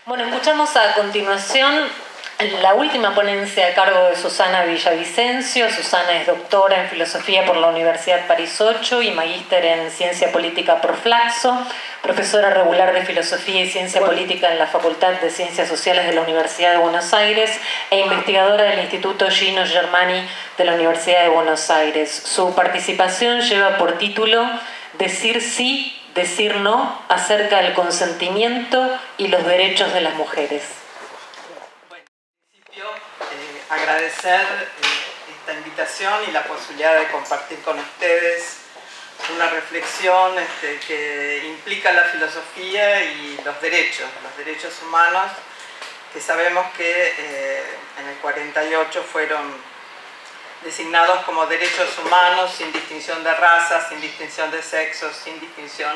Bueno, escuchamos a continuación la última ponencia a cargo de Susana Villavicencio. Susana es doctora en Filosofía por la Universidad París 8 y magíster en Ciencia Política por Flaxo, profesora regular de Filosofía y Ciencia Política en la Facultad de Ciencias Sociales de la Universidad de Buenos Aires e investigadora del Instituto Gino Germani de la Universidad de Buenos Aires. Su participación lleva por título Decir sí, decir no acerca del consentimiento y los derechos de las mujeres. Bueno, en principio, agradecer esta invitación y la posibilidad de compartir con ustedes una reflexión que implica la filosofía y los derechos humanos, que sabemos que en el 48 fueron designados como derechos humanos sin distinción de razas, sin distinción de sexos, sin distinción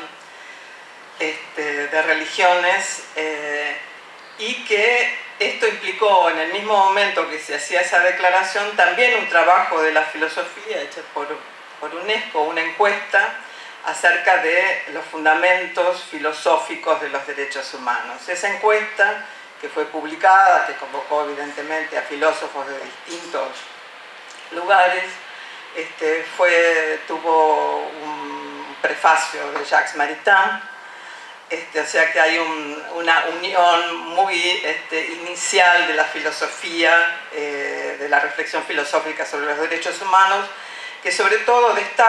de religiones, y que esto implicó en el mismo momento que se hacía esa declaración también un trabajo de la filosofía hecho por UNESCO, una encuesta acerca de los fundamentos filosóficos de los derechos humanos. Esa encuesta, que fue publicada, que convocó evidentemente a filósofos de distintos lugares, tuvo un prefacio de Jacques Maritain, o sea que hay una unión muy inicial de la filosofía, de la reflexión filosófica sobre los derechos humanos, que sobre todo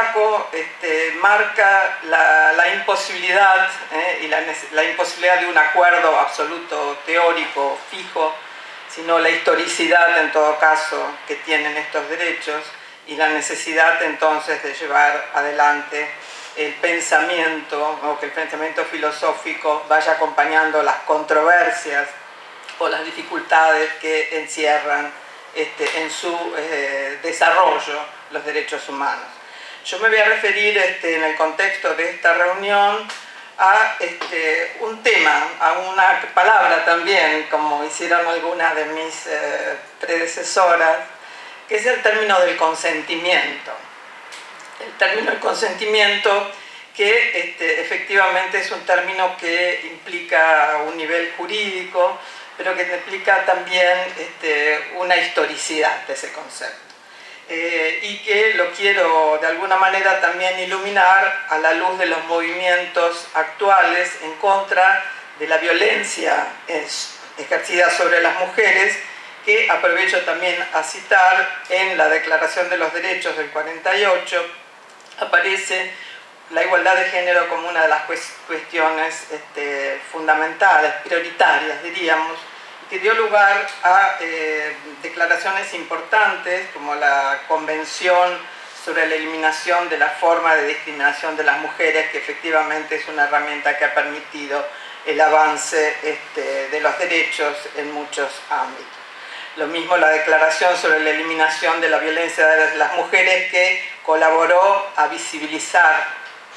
marca la imposibilidad y la imposibilidad de un acuerdo absoluto teórico fijo, sino la historicidad en todo caso que tienen estos derechos y la necesidad entonces de llevar adelante el pensamiento, o que el pensamiento filosófico vaya acompañando las controversias o las dificultades que encierran en su desarrollo los derechos humanos. Yo me voy a referir en el contexto de esta reunión a un tema, a una palabra también, como hicieron algunas de mis predecesoras, que es el término del consentimiento. El término del consentimiento, que efectivamente es un término que implica un nivel jurídico, pero que implica también una historicidad de ese concepto. Y que lo quiero de alguna manera también iluminar a la luz de los movimientos actuales en contra de la violencia ejercida sobre las mujeres, que aprovecho también a citar. En la Declaración de los Derechos del 48 aparece la igualdad de género como una de las cuestiones fundamentales, prioritarias, diríamos, que dio lugar a declaraciones importantes como la Convención sobre la eliminación de la forma de discriminación de las mujeres, que efectivamente es una herramienta que ha permitido el avance de los derechos en muchos ámbitos. Lo mismo la Declaración sobre la eliminación de la violencia de las mujeres, que colaboró a visibilizar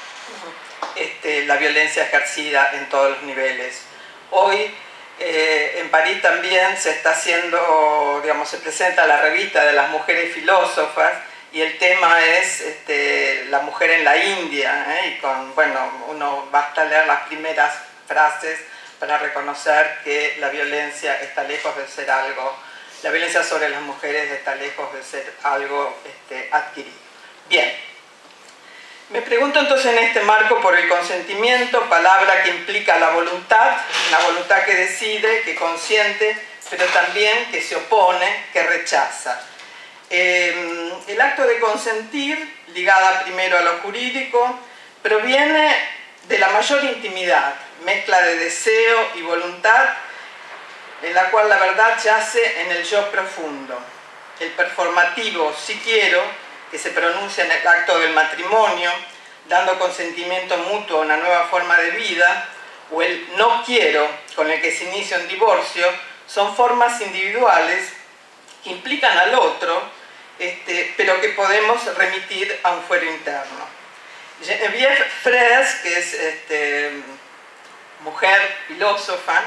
la violencia ejercida en todos los niveles. Hoy en París también se está haciendo, se presenta la revista de las mujeres filósofas, y el tema es la mujer en la India, y uno basta leer las primeras frases para reconocer que la violencia está lejos de ser algo, la violencia sobre las mujeres está lejos de ser algo adquirido. Bien. Me pregunto entonces en este marco por el consentimiento, palabra que implica la voluntad, una voluntad que decide, que consiente, pero también que se opone, que rechaza. El acto de consentir, ligada primero a lo jurídico, proviene de la mayor intimidad, mezcla de deseo y voluntad, en la cual la verdad yace en el yo profundo. El performativo, si quiero, que se pronuncia en el acto del matrimonio, dando consentimiento mutuo a una nueva forma de vida, o el no quiero, con el que se inicia un divorcio, son formas individuales que implican al otro, pero que podemos remitir a un fuero interno. Geneviève Fraisse, que es mujer filósofa,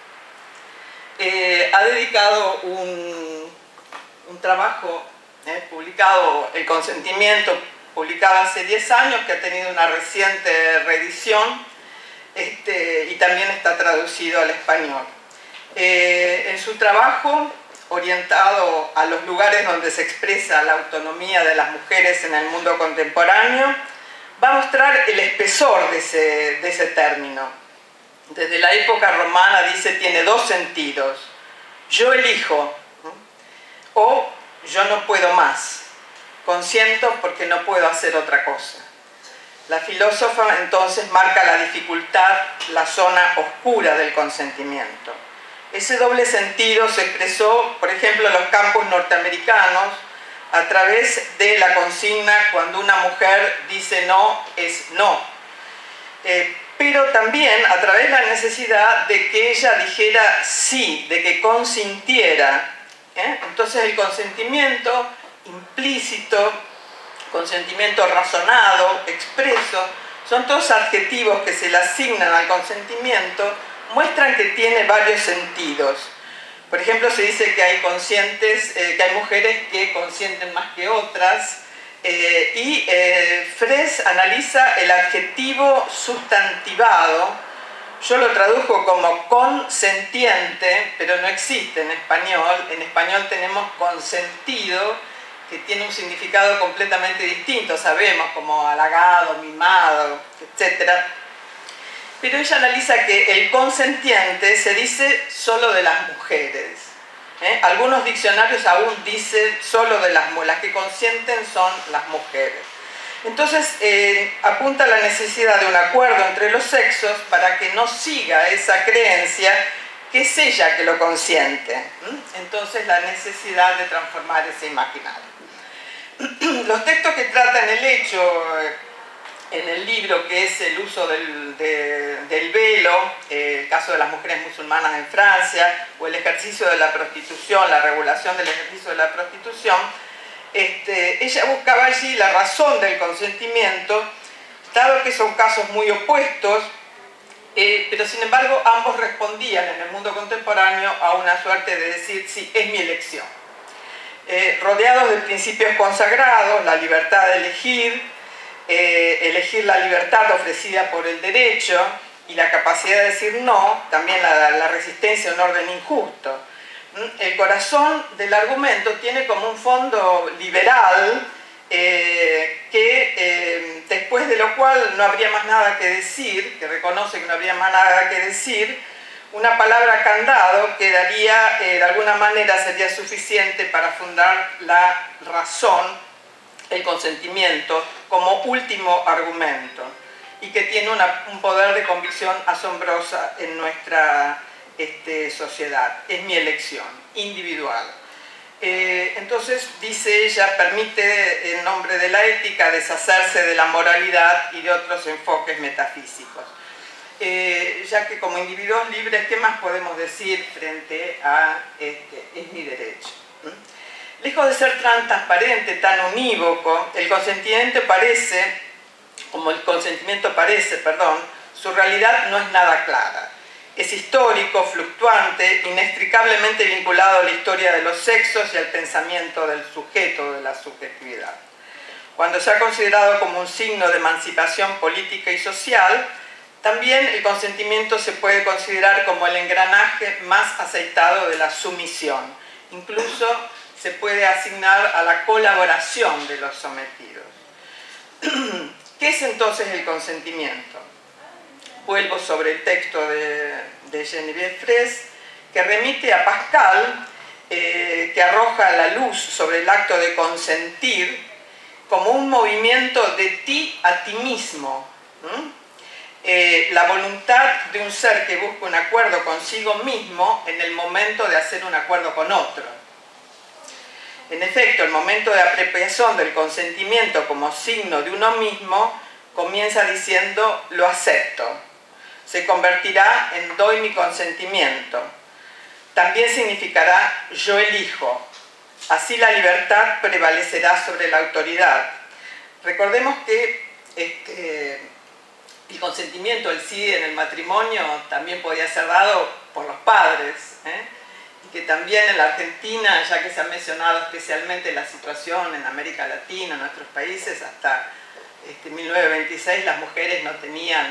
ha dedicado un trabajo publicado, El consentimiento, publicado hace 10 años, que ha tenido una reciente reedición, y también está traducido al español. En su trabajo, orientado a los lugares donde se expresa la autonomía de las mujeres en el mundo contemporáneo, va a mostrar el espesor de ese término. Desde la época romana dice, tiene dos sentidos: yo elijo, o yo no puedo más, consiento porque no puedo hacer otra cosa. La filósofa entonces marca la dificultad, la zona oscura del consentimiento. Ese doble sentido se expresó, por ejemplo, en los campos norteamericanos a través de la consigna: cuando una mujer dice no, es no. Pero también a través de la necesidad de que ella dijera sí, de que consintiera. Entonces el consentimiento implícito, consentimiento razonado, expreso, son todos adjetivos que se le asignan al consentimiento, muestran que tiene varios sentidos. Por ejemplo, se dice que hay que hay mujeres que consienten más que otras, y Fraisse analiza el adjetivo sustantivado. Yo lo tradujo como consentiente, pero no existe en español. En español tenemos consentido, que tiene un significado completamente distinto, sabemos, como halagado, mimado, etc. Pero ella analiza que el consentiente se dice solo de las mujeres. Algunos diccionarios aún dicen solo de las que consienten son las mujeres. Entonces apunta a la necesidad de un acuerdo entre los sexos para que no siga esa creencia que es ella que lo consiente. Entonces la necesidad de transformar ese imaginario. Los textos que tratan el hecho en el libro, que es el uso del velo, el caso de las mujeres musulmanas en Francia, o el ejercicio de la prostitución, la regulación del ejercicio de la prostitución, ella buscaba allí la razón del consentimiento, dado que son casos muy opuestos, pero sin embargo ambos respondían en el mundo contemporáneo a una suerte de decir, sí, es mi elección. Rodeados de principios consagrados, la libertad de elegir la libertad ofrecida por el derecho y la capacidad de decir no, también la resistencia a un orden injusto. El corazón del argumento tiene como un fondo liberal, después de lo cual no habría más nada que decir, que reconoce que no habría más nada que decir. Una palabra candado que daría, de alguna manera sería suficiente para fundar la razón, el consentimiento, como último argumento, y que tiene un poder de convicción asombrosa en nuestra sociedad. Es mi elección individual. Entonces, dice ella, permite en nombre de la ética deshacerse de la moralidad y de otros enfoques metafísicos. Ya que como individuos libres, ¿qué más podemos decir frente a es mi derecho? Lejos de ser tan transparente, tan unívoco, el consentimiento parece, su realidad no es nada clara. Es histórico, fluctuante, inextricablemente vinculado a la historia de los sexos y al pensamiento del sujeto, de la subjetividad. Cuando se ha considerado como un signo de emancipación política y social, también el consentimiento se puede considerar como el engranaje más aceitado de la sumisión. Incluso se puede asignar a la colaboración de los sometidos. ¿Qué es entonces el consentimiento? Vuelvo sobre el texto de Geneviève Fraisse, que remite a Pascal, que arroja la luz sobre el acto de consentir como un movimiento de ti a ti mismo. La voluntad de un ser que busca un acuerdo consigo mismo en el momento de hacer un acuerdo con otro. En efecto, el momento de apropiación del consentimiento como signo de uno mismo comienza diciendo lo acepto. Se convertirá en doy mi consentimiento. También significará yo elijo. Así la libertad prevalecerá sobre la autoridad. Recordemos que el consentimiento, el sí en el matrimonio, también podía ser dado por los padres, y que también en la Argentina, ya que se ha mencionado especialmente la situación en América Latina, en nuestros países, hasta 1926 las mujeres no tenían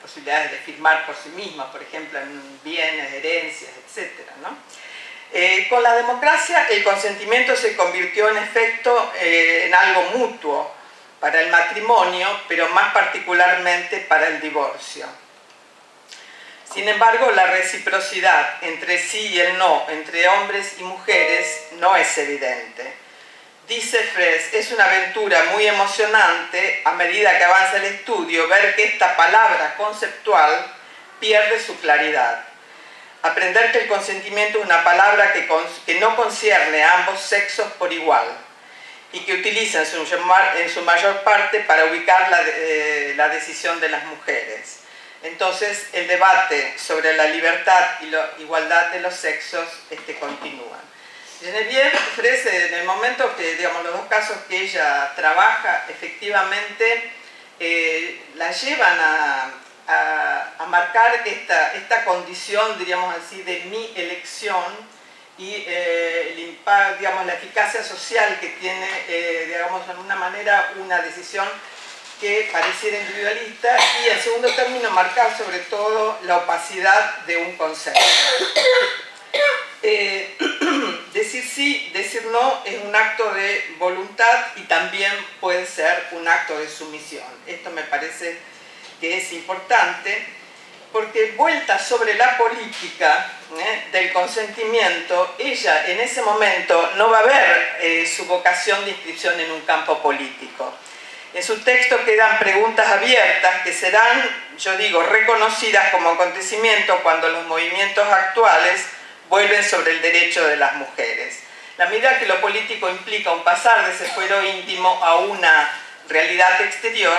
posibilidades de firmar por sí mismas, por ejemplo, en bienes, herencias, etc., ¿no? Con la democracia el consentimiento se convirtió en efecto en algo mutuo para el matrimonio, pero más particularmente para el divorcio. Sin embargo, la reciprocidad entre sí y el no entre hombres y mujeres no es evidente. Dice Fraisse, es una aventura muy emocionante a medida que avanza el estudio ver que esta palabra conceptual pierde su claridad. Aprender que el consentimiento es una palabra que no concierne a ambos sexos por igual y que utiliza en su mayor parte para ubicar la decisión de las mujeres. Entonces, el debate sobre la libertad y la igualdad de los sexos continúa. Geneviève Fraisse, en el momento que, digamos, los dos casos que ella trabaja, efectivamente la llevan a marcar esta condición, diríamos así, de mi elección y digamos, la eficacia social que tiene, digamos, de alguna manera una decisión que pareciera individualista y, en segundo término, marcar sobre todo la opacidad de un concepto. Decir sí, decir no es un acto de voluntad y también puede ser un acto de sumisión. Esto me parece que es importante porque vuelta sobre la política del consentimiento, ella en ese momento no va a ver su vocación de inscripción en un campo político. En su texto quedan preguntas abiertas que serán, yo digo, reconocidas como acontecimiento cuando los movimientos actuales vuelven sobre el derecho de las mujeres. La medida que lo político implica un pasar de ese fuero íntimo a una realidad exterior,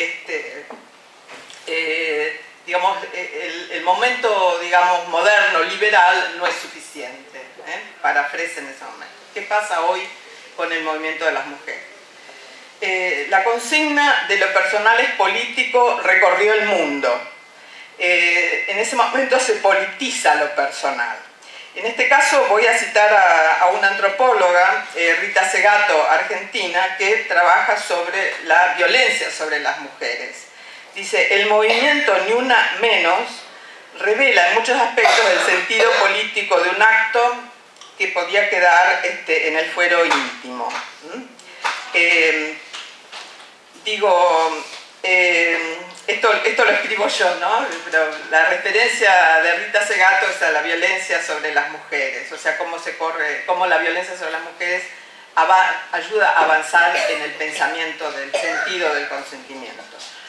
digamos, el momento, digamos, moderno, liberal, no es suficiente para Fraisse en ese momento. ¿Qué pasa hoy con el movimiento de las mujeres? La consigna de lo personal es político recorrió el mundo. En ese momento se politiza lo personal. En este caso voy a citar a una antropóloga, Rita Segato, argentina, que trabaja sobre la violencia sobre las mujeres. Dice, el movimiento Ni Una Menos revela en muchos aspectos el sentido político de un acto que podía quedar en el fuero íntimo. Esto lo escribo yo, ¿no? Pero la referencia de Rita Segato es a la violencia sobre las mujeres, o sea, cómo la violencia sobre las mujeres ayuda a avanzar en el pensamiento del sentido del consentimiento.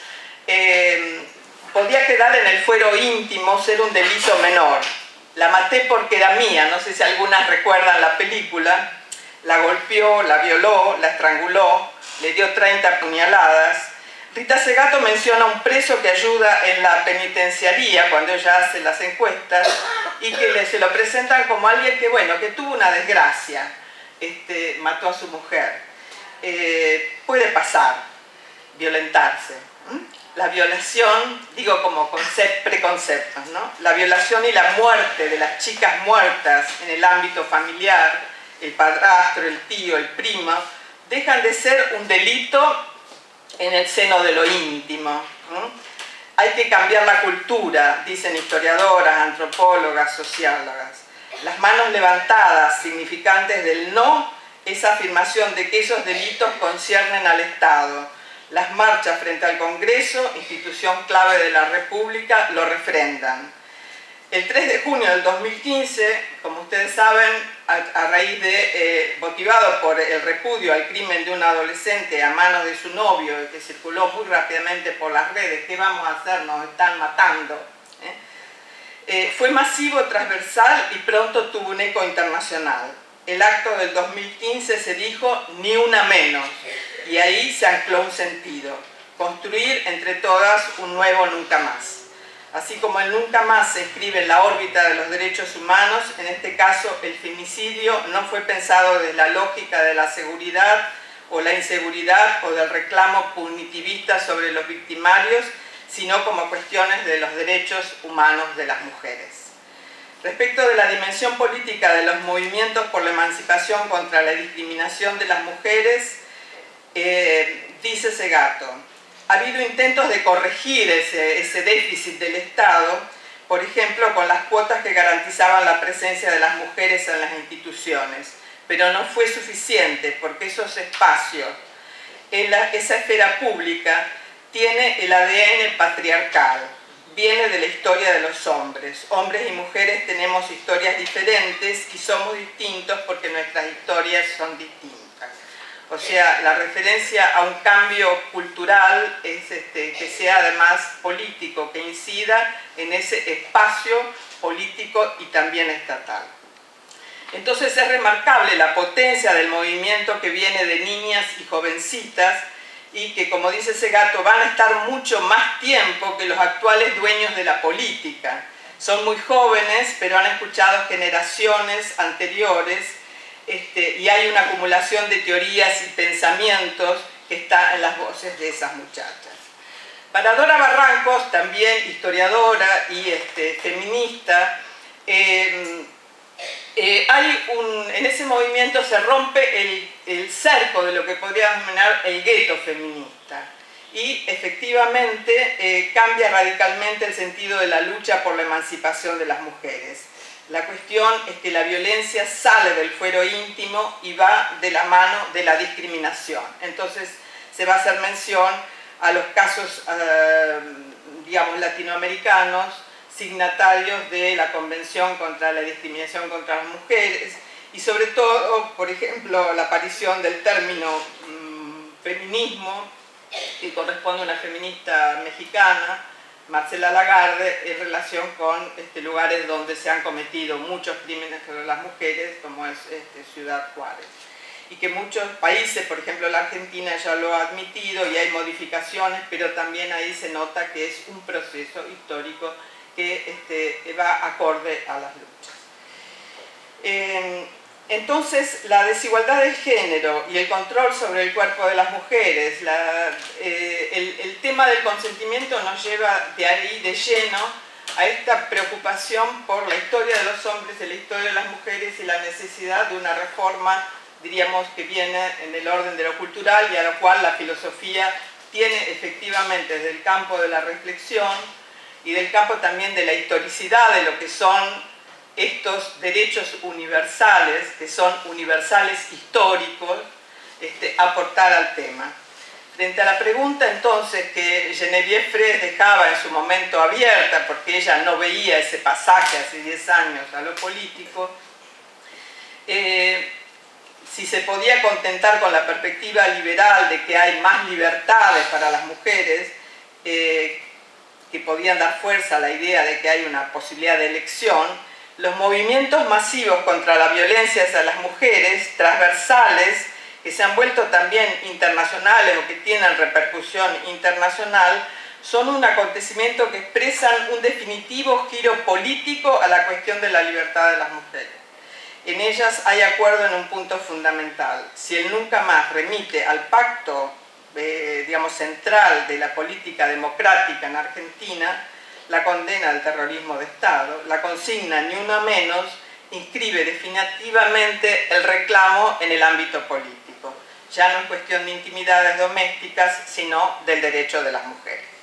Podía quedar en el fuero íntimo, ser un delito menor. La maté porque era mía, no sé si algunas recuerdan la película. La golpeó, la violó, la estranguló, le dio 30 puñaladas. Rita Segato menciona un preso que ayuda en la penitenciaría cuando ella hace las encuestas y que se lo presentan como alguien que, bueno, que tuvo una desgracia, mató a su mujer. Puede pasar, violentarse. La violación, digo como preconceptos, ¿no? La violación y la muerte de las chicas muertas en el ámbito familiar, el padrastro, el tío, el primo, dejan de ser un delito en el seno de lo íntimo. Hay que cambiar la cultura, dicen historiadoras, antropólogas, sociólogas. Las manos levantadas, significantes del no, esa afirmación de que esos delitos conciernen al Estado. Las marchas frente al Congreso, institución clave de la República, lo refrendan. El 3 de junio del 2015, como ustedes saben, a raíz de, motivado por el repudio al crimen de un adolescente a manos de su novio, que circuló muy rápidamente por las redes, ¿qué vamos a hacer? Nos están matando. Fue masivo, transversal y pronto tuvo un eco internacional. El acto del 2015 se dijo Ni Una Menos, y ahí se ancló un sentido: construir entre todas un nuevo nunca más. Así como el nunca más se inscribe en la órbita de los derechos humanos, en este caso el femicidio no fue pensado desde la lógica de la seguridad o la inseguridad o del reclamo punitivista sobre los victimarios, sino como cuestiones de los derechos humanos de las mujeres. Respecto de la dimensión política de los movimientos por la emancipación contra la discriminación de las mujeres, dice Segato, ha habido intentos de corregir ese déficit del Estado, por ejemplo, con las cuotas que garantizaban la presencia de las mujeres en las instituciones, pero no fue suficiente porque esos espacios, esa esfera pública, tiene el ADN patriarcal, viene de la historia de los hombres. Hombres y mujeres tenemos historias diferentes y somos distintos porque nuestras historias son distintas. O sea, la referencia a un cambio cultural es que sea además político, que incida en ese espacio político y también estatal. Entonces es remarcable la potencia del movimiento que viene de niñas y jovencitas y que, como dice Segato, van a estar mucho más tiempo que los actuales dueños de la política. Son muy jóvenes, pero han escuchado generaciones anteriores y hay una acumulación de teorías y pensamientos que está en las voces de esas muchachas. Para Dora Barrancos, también historiadora y feminista, en ese movimiento se rompe el cerco de lo que podríamos denominar el gueto feminista y efectivamente cambia radicalmente el sentido de la lucha por la emancipación de las mujeres. La cuestión es que la violencia sale del fuero íntimo y va de la mano de la discriminación. Entonces se va a hacer mención a los casos, digamos, latinoamericanos, signatarios de la Convención contra la Discriminación contra las Mujeres y sobre todo, por ejemplo, la aparición del término feminismo, que corresponde a una feminista mexicana, Marcela Lagarde, en relación con lugares donde se han cometido muchos crímenes contra las mujeres, como es Ciudad Juárez. Y que muchos países, por ejemplo la Argentina, ya lo ha admitido y hay modificaciones, pero también ahí se nota que es un proceso histórico que va acorde a las luchas. Entonces, la desigualdad de género y el control sobre el cuerpo de las mujeres, el tema del consentimiento nos lleva de ahí de lleno a esta preocupación por la historia de los hombres y la historia de las mujeres y la necesidad de una reforma, diríamos, que viene en el orden de lo cultural y a lo cual la filosofía tiene efectivamente desde el campo de la reflexión y del campo también de la historicidad de lo que son estos derechos universales, que son universales históricos, aportar al tema. Frente a la pregunta entonces que Geneviève Fraisse dejaba en su momento abierta, porque ella no veía ese pasaje hace 10 años a lo político, si se podía contentar con la perspectiva liberal de que hay más libertades para las mujeres, que podían dar fuerza a la idea de que hay una posibilidad de elección, los movimientos masivos contra la violencia hacia las mujeres, transversales, que se han vuelto también internacionales o que tienen repercusión internacional, son un acontecimiento que expresan un definitivo giro político a la cuestión de la libertad de las mujeres. En ellas hay acuerdo en un punto fundamental. Si el nunca más remite al pacto, digamos, central de la política democrática en Argentina, la condena al terrorismo de Estado, la consigna ni una menos, inscribe definitivamente el reclamo en el ámbito político. Ya no es cuestión de intimidades domésticas, sino del derecho de las mujeres.